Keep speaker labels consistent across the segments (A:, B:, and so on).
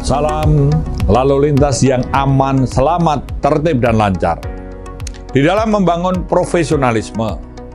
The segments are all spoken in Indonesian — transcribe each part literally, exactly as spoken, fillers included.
A: Salam lalu lintas yang aman, selamat, tertib, dan lancar. Di dalam membangun profesionalisme,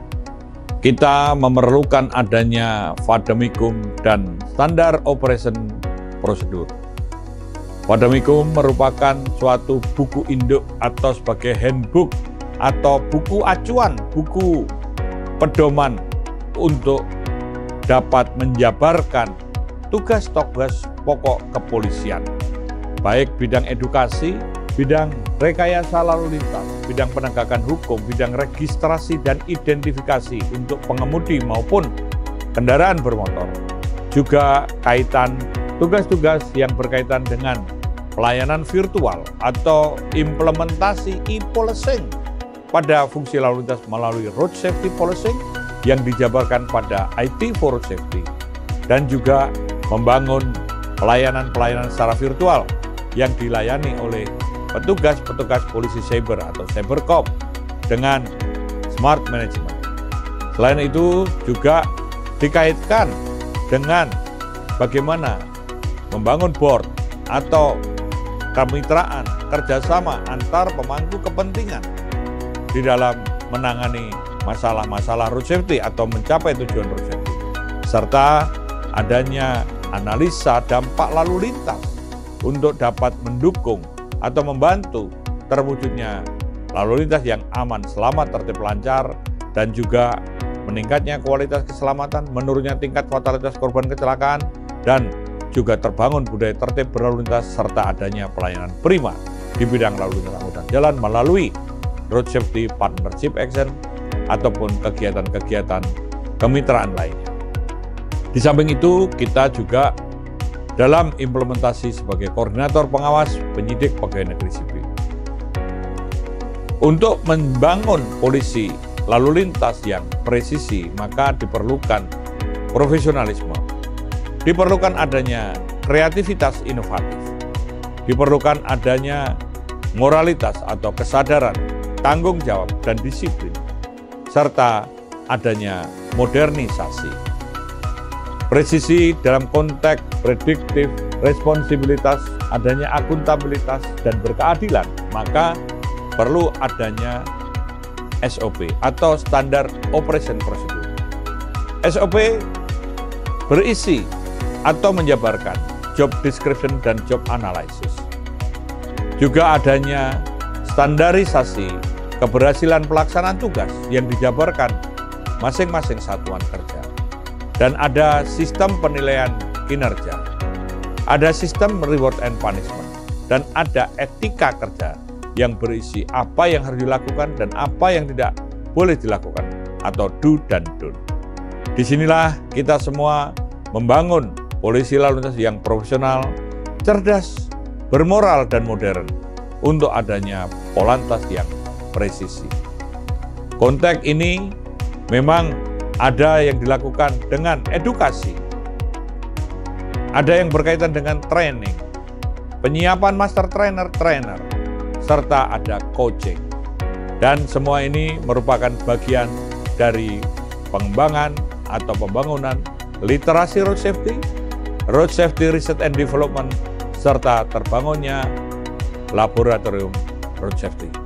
A: kita memerlukan adanya vademecum dan standar operation prosedur. Vademecum merupakan suatu buku induk atau sebagai handbook atau buku acuan, buku pedoman untuk dapat menjabarkan tugas-tugas pokok kepolisian, baik bidang edukasi, bidang rekayasa lalu lintas, bidang penegakan hukum, bidang registrasi dan identifikasi untuk pengemudi maupun kendaraan bermotor. Juga kaitan tugas-tugas yang berkaitan dengan pelayanan virtual atau implementasi e-policing pada fungsi lalu lintas melalui road safety policing yang dijabarkan pada I T for Road Safety, dan juga membangun pelayanan-pelayanan secara virtual yang dilayani oleh petugas-petugas polisi cyber atau cybercop dengan smart management. Selain itu juga dikaitkan dengan bagaimana membangun board atau kemitraan kerjasama antar pemangku kepentingan di dalam menangani masalah-masalah road safety atau mencapai tujuan road safety, serta adanya analisa dampak lalu lintas untuk dapat mendukung atau membantu terwujudnya lalu lintas yang aman, selamat, tertib, lancar, dan juga meningkatnya kualitas keselamatan, menurunnya tingkat fatalitas korban kecelakaan, dan juga terbangun budaya tertib berlalu lintas serta adanya pelayanan prima di bidang lalu lintas angkutan jalan melalui road safety partnership action ataupun kegiatan-kegiatan kemitraan lainnya. Di samping itu, kita juga dalam implementasi sebagai koordinator pengawas penyidik pegawai negeri sipil. Untuk membangun polisi lalu lintas yang presisi, maka diperlukan profesionalisme, diperlukan adanya kreativitas inovatif, diperlukan adanya moralitas atau kesadaran, tanggung jawab, dan disiplin, serta adanya modernisasi. Presisi dalam konteks prediktif, responsibilitas, adanya akuntabilitas, dan berkeadilan, maka perlu adanya S O P atau Standar Operation Procedure. S O P berisi atau menjabarkan job description dan job analysis. Juga adanya standarisasi keberhasilan pelaksanaan tugas yang dijabarkan masing-masing satuan kerja. Dan ada sistem penilaian kinerja, ada sistem reward and punishment, dan ada etika kerja yang berisi apa yang harus dilakukan dan apa yang tidak boleh dilakukan atau do dan don't. Disinilah kita semua membangun polisi lalu lintas yang profesional, cerdas, bermoral, dan modern untuk adanya polantas yang presisi. Konteks ini memang ada yang dilakukan dengan edukasi, ada yang berkaitan dengan training, penyiapan master trainer-trainer, serta ada coaching. Dan semua ini merupakan bagian dari pengembangan atau pembangunan literasi road safety, road safety research and development, serta terbangunnya laboratorium road safety.